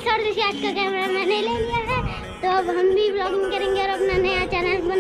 guys और देखिए आज का कैमरा मैंने ले लिया है, तो अब हम भी ब्लॉगिंग करेंगे और अपना नया चैनल